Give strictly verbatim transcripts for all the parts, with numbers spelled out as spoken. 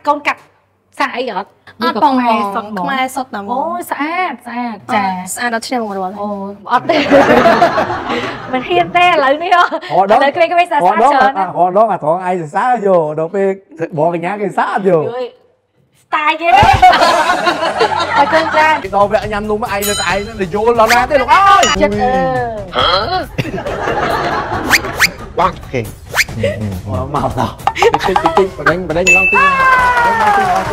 កូនកាត់សាអីអត់អត់បងសុតខ្មែរសុតតាមអូស្អាតស្អាតចាស្អាតដល់ឆ្នាំមករាល់អូអត់ទេមិនហ៊ានទេឥឡូវនេះឥឡូវគ្រាគ្រាសាស្អាតច្រើនណាអូដងអាត្រង់ឯងសាយោដល់ពេលបងកញ្ញាគេសាអត់យោស្តាយគេហើយកូនចាគេដល់វគ្គញ៉ាំនំឯងនៅឯងទៅយល់ដល់ណាទេលោកអើយចិត្តអឺបងគេមកដល់តិចតិចតិចបដិញបដិញឡងទីមកទីមកទី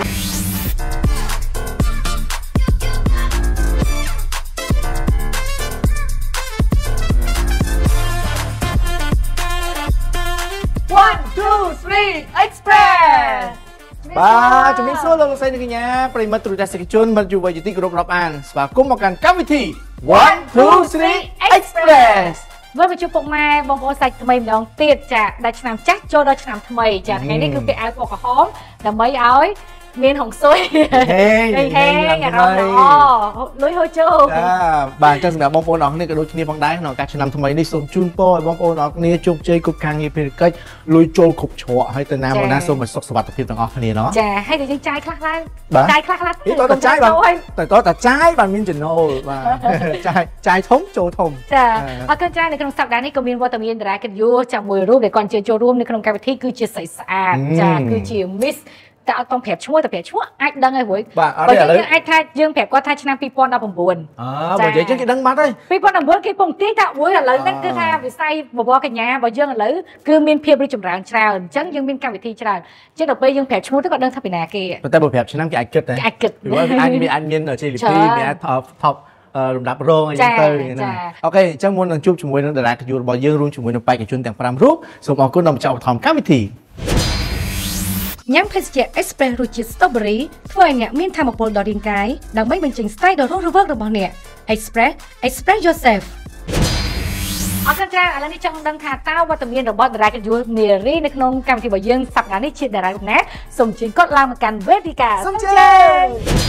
one two three express បាទជំរាបសួរលោកលោកស្រីនិងកញ្ញាប្រិយមិត្តទូរទស្សនិកជនមិត្តយុវជនទីគោរពរាប់អានស្វាគមន៍មកកាន់កម្មវិធី one two three express វិលមកជួបពុកម៉ែបងប្អូនសាច់ថ្មីម្ដងទៀតចាដល់ឆ្នាំចាស់ចូលដល់ឆ្នាំថ្មីចាថ្ងៃនេះគឺពាក់អាវពណ៌ក្រហមដើម្បីឲ្យមានហុងស៊ុយហេហេអារម្មណ៍ល្អលុយហូរចូលចាបាទអញ្ចឹងសម្រាប់បងប្អូនអរគ្នាក៏ដូចគ្នាផងដែរក្នុងឱកាសឆ្នាំថ្មីនេះសូមជូនពរឲ្យបងប្អូនអរគ្នាជោគជ័យគ្រប់ការងារភារកិច្ចលុយចូលគ្រប់ច្រកហើយទៅណាមកណាសូមឲ្យសុខសុវត្ថិភាពទាំងអស់គ្នាណោះចាហើយតែយើងចាយខ្លះខ្លះចាយខ្លះខ្លះទៅតចាយបាទទៅតចាយបាទមានចំណូលបាទចាយចាយធំចូលធំចាអរគុណចានៅក្នុងសប្តាហ៍នេះក៏មានវត្តមានតារាកិត្តិយសចាំមួយរូបដែលគាត់ជឿចូលរួមនៅក្នុងកម្មវិធីគឺជាស្រីស្អាតចាគឺជា Miss តែអត់ต้องប្រាប់ឈ្មោះតែប្រាប់ឈ្មោះអាចដឹងហើយរួយបើយើងអាចថាយើងប្រាប់គាត់ថាឆ្នាំពីរពាន់ដប់ប្រាំបួនអើបើនិយាយចឹងគេដឹងបាត់ហើយពីរពាន់ដប់ប្រាំបួនគេពងទាញថារួយឥឡូវហ្នឹងគឺថាវិស័យបបរកញ្ញារបស់យើងឥឡូវគឺមានភាពរីកចម្រើនច្រើនអញ្ចឹងយើងមានកម្មវិធីច្រើនអញ្ចឹងដល់ពេលយើងប្រាប់ឈ្មោះទៅគាត់ដឹងថាពីណាគេតែបើប្រាប់ឆ្នាំគេអាចគិតដែរអាចគិតអាចមានអាចមានជាលីពីមាន top លំដាប់រងអីចឹងទៅអូខេអញ្ចឹងមុននឹងជួបជាមួយនឹងតារាកិត្តិយសរបស់យើងរួមជាមួយនឹងបេក្ខជនទាំងប្រាំរូបសូមអរគុណដល់ម្ចាស់ឧបត្ថម្ភកម្មវិធីញ៉ាំភេសជ្ជៈ Express រសជាតិ Strawberry ធ្វើឲ្យអ្នកមានថាមពលដល់រាងកាយដើម្បីបញ្ចេញ style ដ៏រស់រវើករបស់អ្នក Express Express yourself អរគុណច្រើនឥឡូវនេះចង់ដឹងថាតើវត្តមានរបស់តារាកិត្តិយសនារីនៅក្នុងកម្មវិធីរបស់យើងសប្តាហ៍នេះជាតារាណាសូមអញ្ជើញគាត់ឡើងមកកាន់វេទិកាសូមអញ្ជើញ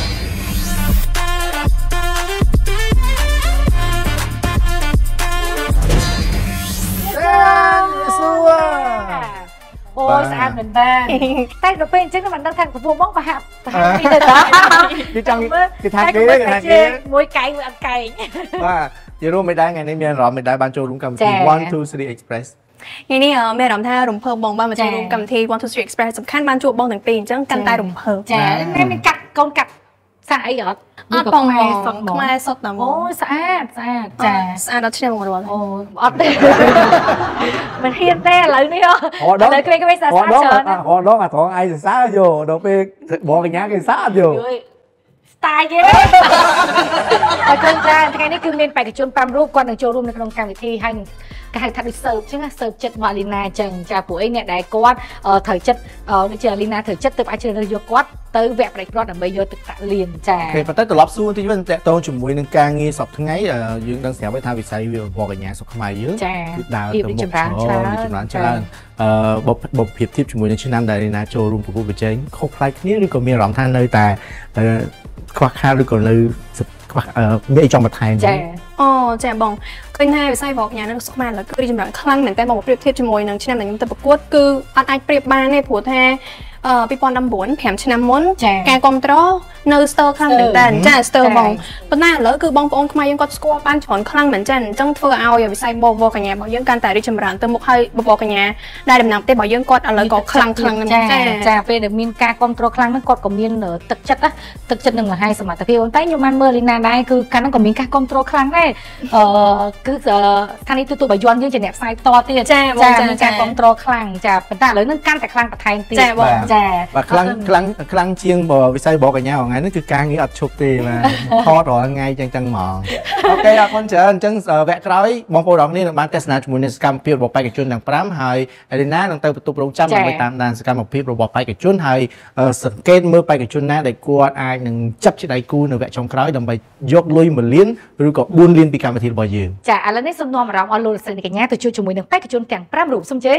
អូស្អាតមែនតើតែដល់ពេលអញ្ចឹងមិនដឹងថាកំពុងមកប្រហាក់ប្រហាក់ពីទៅតើគេចង់គេថាគេគេថាគេមួយកែងមួយអត់កែងបាទជារួមមិនដែរថ្ងៃនេះមានអារម្មណ៍មិនដែរបានចូលរួមកម្មវិធី one two three express ថ្ងៃនេះមានអារម្មណ៍ថារំភើបបងបានមកចូលរួមកម្មវិធី one two three express សំខាន់បានជួបបងទាំងពីរអញ្ចឹងកាន់តែរំភើបចាមានកាត់កូនកាត់សាអីអត់អត់បងសុតខ្មែរសុតតាមអូស្អាតស្អាតចាស្អាតដល់ឆ្នាំមករាល់អូអត់ទេមិនហ៊ានទេឥឡូវនេះឥឡូវគ្រាគ្រាសាស្អាតច្រើនណាអូដងអាត្រង់ឯងសាយោដល់ពេលបងកញ្ញាគេសាអត់យោស្តាយគេហើយកូនចាថ្ងៃនេះគឺមានបេក្ខជនប្រាំរូបគាត់នឹងចូលរួមនៅក្នុងកម្មវិធីហើយគេហៅថាដូចសើបអញ្ចឹងសើបចិត្តមកលីណាអញ្ចឹងចាពួកអីអ្នកដែលគាត់ត្រូវចិត្តដូចជាលីណាត្រូវចិត្តទៅអាចជ្រើសរើសយកគាត់ទៅវគ្គប្រេកគាត់ដើម្បីយកទឹកតាក់លៀនចាគេប៉ុន្តែត្រឡប់សួរតិចវិញតកតងជាមួយនឹងការងារសប្តាហ៍ថ្ងៃយើងដឹងស្រាប់ថាវិស័យវាបកញ្ញាសុខខ្មែរយើងគឺដើរទៅមុខច្រើនចម្រើនច្រើនអឺបុព្វភាពធៀបជាមួយនឹងឆ្នាំដែលលីណាចូលរួមប្រកួតប្រជែងខុសប្លែកគ្នាឬក៏មានអារម្មណ៍ថានៅតែខ្វះខាតឬក៏នៅខ្វះមានអីចង់បន្ថែមចាអូចាបងឃើញថាវិស័យបកញ្ញានឹងសុខខ្មែរឥឡូវគឺរីកចម្រើនខ្លាំងមែនតែបងប្រៀបធៀបជាមួយនឹងឆ្នាំដែលខ្ញុំទៅប្រកួតគឺអត់អាចប្រៀបបានទេព្រោះថាអឺពីរពាន់ដប់ប្រាំបួន ប្រាំឆ្នាំមុនការគ្រប់គ្រងនៅស្ទើរខ្លាំងមែនតើចាស្ទើរបងប៉ុន្តែឥឡូវគឺបងប្អូនខ្មែរយើងគាត់ស្គាល់បានច្រើនខ្លាំងមែនចាអញ្ចឹងធ្វើឲ្យវិស័យបបកញ្ញារបស់យើងកាន់តែរីកចម្រើនទៅមុខហើយបបកញ្ញាដែលដំណាំប្រទេសរបស់យើងគាត់ឥឡូវក៏ខ្លាំងខ្លាំងមែនចាចាពេលដែលមានការគ្រប់គ្រងខ្លាំងហ្នឹងគាត់ក៏មានទឹកចិត្តណាទឹកចិត្តនឹងមហាសមត្ថភាពប៉ុន្តែខ្ញុំបានមើលលីណាដែរគឺកាលហ្នឹងក៏មានការគ្រប់គ្រងខ្លាំងដែរអឺគឺស្ថានីយទូទូបាយ័នយើងជាអ្នកផ្សាយផ្ទាល់ទៀតចាមានការគ្រប់គ្រងខ្លាំងចាប៉ុន្តែឥឡូវហ្នឹងកាន់តែខ្លាំងបន្ថែមទៀតចាបងចាបាទខ្លាំងខ្លាំងខ្លាំងជាងវិស័យបកញ្ញាថ្ងៃនេះគឺការងារអត់ឈប់ទេបាទថតរាល់ថ្ងៃចឹងចឹងហ្មងអូខេអរគុណច្រើនអញ្ចឹងវគ្គក្រោយបងប្អូនអរគ្នានឹងបានទស្សនាជាមួយនឹងសកម្មភាពរបស់បេក្ខជនទាំងប្រាំហើយលីណានឹងទៅបន្ទប់រងចាំដើម្បីតាមដានសកម្មភាពរបស់បេក្ខជនហើយសង្កេតមើលបេក្ខជនណាដែលគាត់អាចនឹងចាប់ជាដៃគូនៅវគ្គចុងក្រោយដើម្បីយកលុយមួយលានឬក៏បួនលានពីកម្មវិធីរបស់យើងចាឥឡូវនេះសូមនាំអារម្មណ៍អស់លោកស្រីកញ្ញាទៅជួបជាមួយនឹងបេក្ខជនទាំងប្រាំរូបសូមជើញ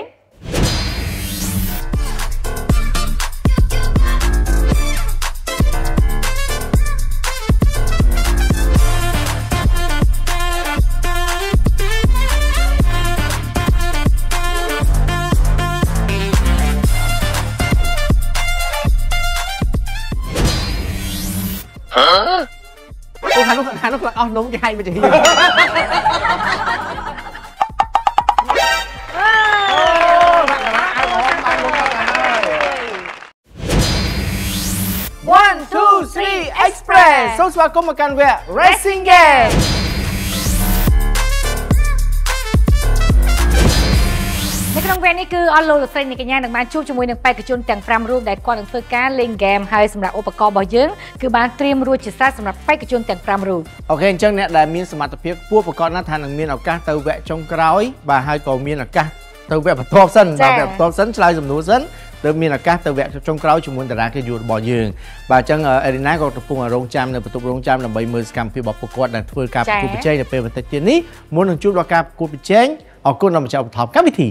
អូខាងនោះខាងនោះខ្លាចអស់នំគេហែកមកជាហៀង one two three Express សូមស្វាគមន៍មកកាន់វគ្គ Racing Game នៅក្នុងវគ្គនេះគឺអស់លោកលោកស្រីអ្នកកញ្ញានឹងបានជួបជាមួយនឹងបេក្ខជនទាំងfiveរូបដែលគាត់នឹងធ្វើការលេងហ្គេមហើយសម្រាប់ឧបករណ៍របស់យើងគឺបានត្រៀមរួចជាស្រេចសម្រាប់បេក្ខជនទាំងfiveរូបអូខេអញ្ចឹងអ្នកដែលមានសមត្ថភាពខ្ពស់ប្រកបណាស់ថានឹងមានឱកាសទៅវគ្គចុងក្រោយបាទហើយក៏មានឱកាសទៅវគ្គបន្ទាប់សិនបាទវគ្គបន្ទាប់សិនឆ្លើយសំណួរសិនទើបមានឱកាសទៅវគ្គចុងក្រោយជាមួយតារាគេយួររបស់យើងបាទអញ្ចឹងអេរីណាក៏កំពុងរងចាំនៅបន្ទប់រងចាំដើម្បីមើលសកម្មភាពរបស់ពួកគាត់ដែលធ្វើការប្រកួតប្រជែងនៅពេលបន្តិចទៀតនេះមុននឹងជួបដល់ការប្រកួតប្រជែងអរគុណដល់ម្ចាស់ឧបត្ថម្ភកម្មវិធី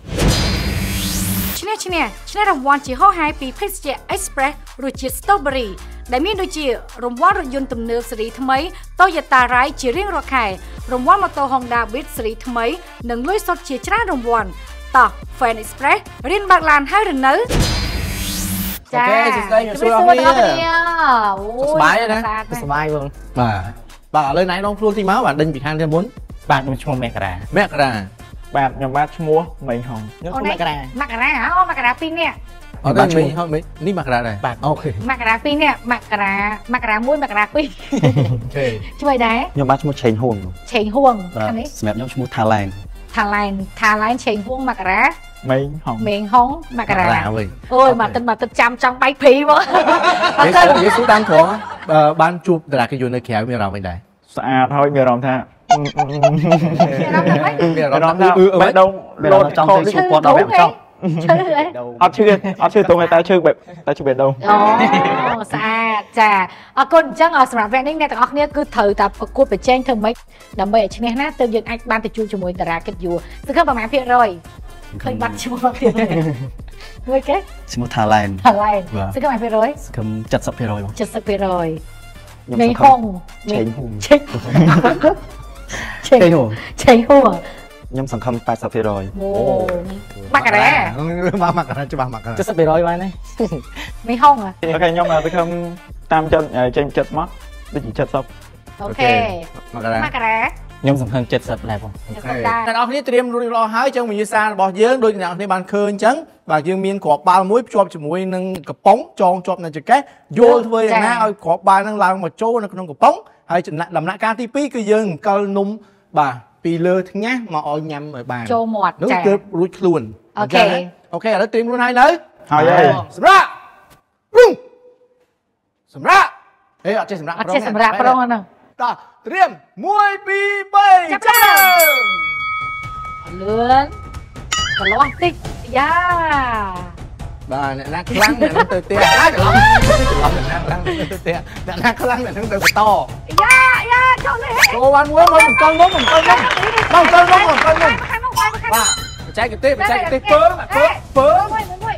ឈ្នះឈ្នះឈ្នះរង្វាន់ជាហោហាយពីភេសជ្ជៈ Express រសជាតិ Strawberry ដែលមានដូចជារង្វាន់រថយន្តទំនើបស៊េរីថ្មី Toyota Rai ជារៀងរាល់ខែរង្វាន់ម៉ូតូ Honda Beat ស៊េរីថ្មីនិងលុយសុទ្ធជាច្រើនរង្វាន់តោះ Fan Express រៀនបើកឡានហើយឬនៅចាអូខេសួស្តីសួស្តីបងប្អូនអូសប្បាយណាសប្បាយបងបាទបាទឥឡូវណៃដងខ្លួនទីមកបាទដេញពីខាងទៅមុនបាទខ្ញុំឈ្មោះមករាមករាបាទខ្ញុំបាទឈ្មោះមេងហងខ្ញុំឈ្មោះមករាមករាអូមករាពីរនាក់អត់ទេមេងហងមេងនេះមករាដែរបាទអូខេមករាពីរនាក់មករាមករាមួយមករាពីរអូខេជួយដែរខ្ញុំបាទឈ្មោះឆេងហួងឆេងហួងខាងនេះសម្រាប់ខ្ញុំឈ្មោះថាឡែនថាឡែនថាឡែនឆេងហួងមករាមេងហងមេងហងមករាអូយមកទឹកមកទឹកចាំចង់បាយភីមកអត់ទៅនិយាយស៊ូតាមត្រង់បានជួបតារាគេយួរនៅក្រៅមានអារម្មណ៍វិញដែរស្អាតហើយមានអារម្មណ៍ថាមានអារម្មណ៍ថាបេះដូងលោតចង់ទៅជួបគាត់ដល់បែបចង់អត់ឈឺអត់ឈឺតោះតែឈឺបែបតែឈឺបេះដូងអូស្អាតចាអរគុណអញ្ចឹងសម្រាប់វគ្គនេះអ្នកទាំងអស់គ្នាគឺត្រូវតែប្រកួតប្រជែងធ្វើម៉េចដើម្បីឲ្យឈ្នះណាទើបយើងអាចបានទៅជួបជាមួយតារាគិតយួរសង្ឃឹមប្រមាណភាគរយឃើញបាត់ឈ្មោះភាគរយមួយគេឈ្មោះថាឡែនថាឡែនសង្ឃឹមភាគរយសង្ឃឹមseventy percent seventy percent មេងហងឆេងហួងឆេងឆេងហួងឆេងហួងខ្ញុំសង្ឃឹមeighty percentអូមករាមកមករាច្បាស់មករា seventy percentបានទេមេងហងអូខេខ្ញុំសង្ឃឹមតាមចិត្តចេញចិត្តមកដូចជាseventy អូខេមករាមករាខ្ញុំសង្ឃឹមseventyដែរបងតែអ្នកនរគ្នាត្រៀមរួចរាល់ហើយអញ្ចឹងវិញ្ញាសារបស់យើងដូចអ្នកនរគ្នាបានឃើញអញ្ចឹងបាទយើងមានគ្រាប់បាល់មួយភ្ជាប់ជាមួយនឹងកំប៉ុងចងជាប់នៅចង្កេះយល់ធ្វើយ៉ាងណាឲ្យគ្រាប់បាល់ហ្នឹងឡើងមកចូលនៅក្នុងកំប៉ុងហើយដំណាក់កាលទីពីរគឺយើងកលនំបាទពីលើថ្ងាសមកឲ្យញ៉ាំឲ្យបានចូលមាត់ចានោះគឺរួចខ្លួនអូខេអូខេឥឡូវត្រៀមខ្លួនហើយនៅហើយហើយសម្រាប់រុងសម្រាប់អេអត់ចេះសម្រាប់ប្រុងអត់ចេះសម្រាប់ប្រុងហ្នឹងតោះត្រៀមone two threeចាប់លឿនកន្លោះតិចយ៉ាបាទអ្នកណាខ្លាំងអ្នកនឹងទៅផ្ទះហើយកន្លោះអ្នកណាខ្លាំងទៅផ្ទះអ្នកណាខ្លាំងអ្នកនឹងទៅបន្តយ៉ាយ៉ាចូលនេះចូលបានមួយមកអង្គុយមកអង្គុយមកអង្គុយមកអង្គុយមកបាទបច្ចេកទេសបច្ចេកទេសពើពើពើមួយមួយ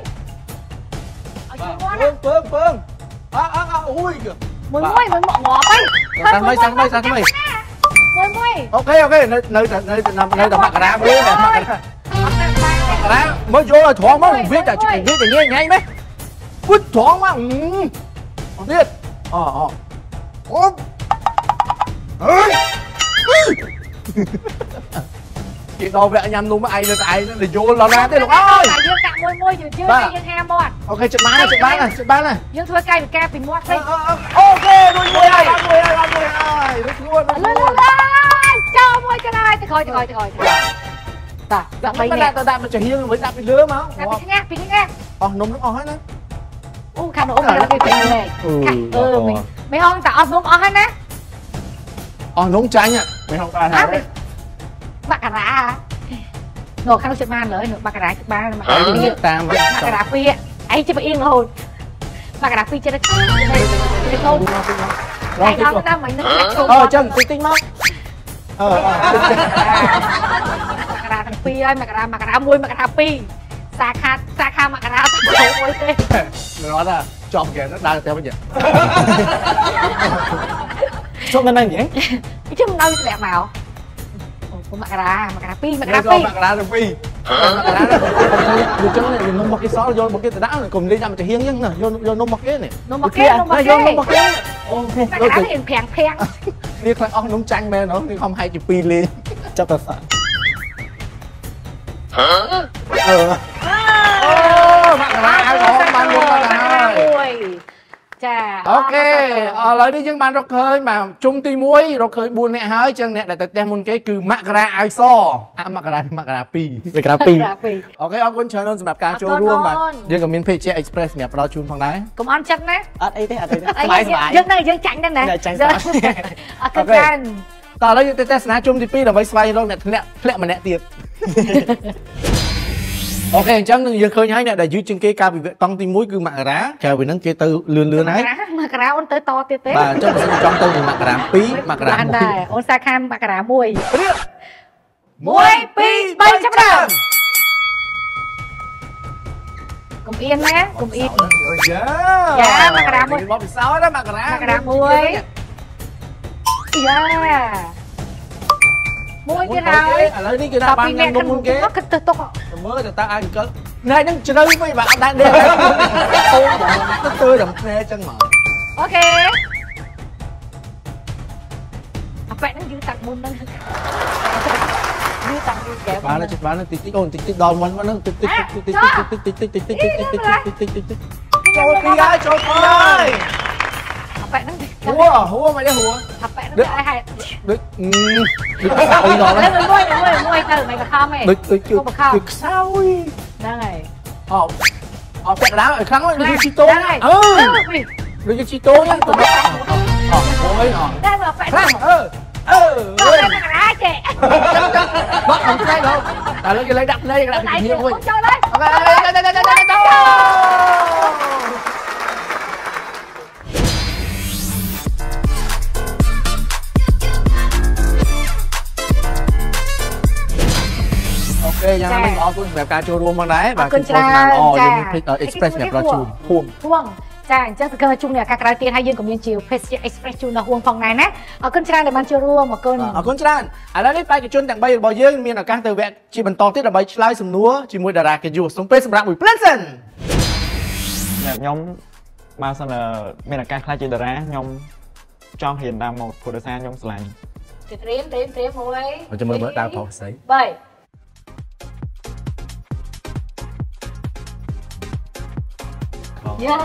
ពើពើពើអើអើអូយមួយមួយមួយមកងាប់ហើយសាំថ្មីសាំថ្មីសាំថ្មីមួយមួយអូខេអូខេនៅនៅនៅនៅនៅមករាមួយមករាមករាមកយកឲ្យត្រង់មកវាតែវាតែញ៉ៃញ៉ៃម៉េចពុតត្រង់មកអត់ទៀតអូអូអូអើយគេដល់វគ្គញ៉ាំនំឯងនៅតែឯងទៅយល់ដល់ណាទេលោកអើយយើងដាក់មួយមួយយើងយើងយើងហាមាត់អូខេចិត្តបានចិត្តបានចិត្តបានយើងធ្វើកាយវិការពីមាត់វិញអូខេរួចមួយហើយរួចមួយហើយរួចមួយហើយរួចខ្លួនលឿនលឿនចូលមួយទៅហើយទៅក្រោយទៅក្រោយទៅក្រោយតាដាក់បីនេះទៅដាក់មកចាហៀងវិញដាក់ពីលើមកដាក់ពីងាស់ពីងាស់អស់នំនឹងអស់ហើយណាអូខាងនោះអស់ហើយពីពីលេអឺមិនហងតែអស់នំអស់ហើយណាអស់នំចាញ់មិនហងបានហើយមករានោះខាងនោះចិត្តបានលើមករាចិត្តបានមករាតាមមករាពីរឯងចិត្តអៀងរហូតមករាពីរចិត្តទៅទៅចូលរងទៅតាមមិននឹងអូចឹងតិចតិចមកអឺមករាទាំងពីរហើយមករាមករាមួយមករាពីរសាខាសាខាមករាទៅមួយទេមិនអត់ទេជាប់គេដើរទៅវិញជុំនៅហ្នឹងហ៎ខ្ញុំនៅធ្លាក់មកមករាមករាពីរមករាពីរមករាទាំងពីរមករាដូចចឹងនេះនំមកគេសល់យកមកគេទៅដាក់កុំលេងដាក់មកចាហៀងចឹងណាយកយកនំមកគេនេះនំមកគេនំមកគេយកនំមកគេអមកក្រៅរៀងប្រាំងប្រាំងនេះខ្លះអស់នំចាញ់មែនហ៎នេះខំហែកជាពីរលេងចាប់ប្រសាហ៎អឺអូមកក្រៅឲ្យបងបានលុបមកហើយចាអូខេឥឡូវនេះយើងបានរកឃើញបាទជុំទីមួយរកឃើញបួននាក់ហើយចឹងអ្នកដែលទៅផ្ទះមុនគេគឺមករាឲ្យសអាមករាមករាពីរមករាពីរអូខេអរគុណច្រើនសម្រាប់ការចូលរួមបាទយើងក៏មាន Page Express សម្រាប់ផ្ដល់ជូនផងដែរកុំអន់ចិត្តណាអត់អីទេអត់អីទេសบายសบายយើងនៅយើងចាញ់ដែរណាចាញ់ស្អាតអរគុណច្រើនតោះឥឡូវយើងទៅទស្សនាជុំទីពីរដើម្បីស្វែងរកអ្នកធ្លាក់ធ្លាក់ម្នាក់ទៀតអូខេអញ្ចឹងយើងឃើញហើយអ្នកដែលយឺតជាងគេកាលពីកង់ទីមួយគឺមករាក្រៅពីហ្នឹងគេទៅលឿនលឿនហើយមករាអូនទៅតទៀតទេបាទអញ្ចឹងបើចង់ទៅមករាពីរមករាមួយដែរអូនសាខានមករាមួយមួយពីរបីចាប់ដើមកុំអៀនណាកុំអៀនយ៉ាយ៉ាមករាមួយបបពិសោធន៍ណាមករាមករាមួយយ៉ាមួយទៀតហើយឥឡូវនេះគេថាបានញ៉ាំនំមុនគេគិតទៅទុកមើលទៅតើអាចអង្គណែហ្នឹងជ្រៅវិញបាទអត់ដែរដេកអូទៅទៅដល់ភ្នែកចឹងមកអូខេអាប៉ែហ្នឹងយឺតាក់មុនហ្នឹងយឺតាក់មុនកែបានជិះបានតិចតិចអូនតិចតិចដល់មុនហ្នឹងតិចតិចតិចតិចតិចតិចតិចតិចតិចតិចតិចតិចតិចតិចតិចចូលពីហើយចូលពីហើយអាប៉ែហ្នឹងហួរហួរមកទេហួរអាប៉ែហ្នឹងឲ្យហេតុដូចដូចអុយដល់ហើយមួយមួយមួយទៅមិនខំទេដូចដូចជួយខ្សោយហ្នឹងហើយអូអូពាក់កណ្ដាលឲ្យខ្លាំងដូចជីតូអឺដូចជីតូហ្នឹងទៅអូអូយអូតែមកប៉ែខ្លាំងអឺអឺទៅកណ្ដាលចេះបាក់អំផ្លែដល់តែលើគេលេងដាក់ភ្នែកដាក់ពីនេះមួយចូលហើយអូខេទៅទៅទៅទៅទៅអូខេយ៉ាងណាអរគុណសម្រាប់ការចូលរួមផងដែរបាទគឺច្រើនអូយើងមាន Express សម្រាប់ដល់ជូនហួងហួងចាអញ្ចឹងសង្ឃឹមថាជុំនៅឱកាសក្រោយទៀតហើយយើងក៏មានជា Page Express ជូនដល់ហួងផងដែរណាអរគុណច្រើនដែលបានចូលរួមអរគុណអរគុណច្រើនឥឡូវនេះបេក្ខជនទាំងបីរបស់យើងមានឱកាសទៅវគ្គជាបន្តទៀតដើម្បីឆ្លើយសំណួរជាមួយតារាកិត្តិយសសូមពេលសម្រាប់មួយភ្លិនសិនខ្ញុំបើសិនមានឱកាសខ្លាចជាតារាខ្ញុំចង់រៀនតាមម៉ូដព្រោះដោយសារខ្ញុំស្រឡាញ់ត្រៀមត្រៀមត្រៀមមួយចាំមើលមើលដើរផុសស្អីបីយ៉ា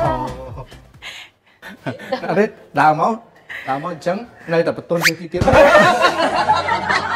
អត់ទេដើរមកដើរមកអញ្ចឹងនៅតែបន្ទន់ទៀតទៀត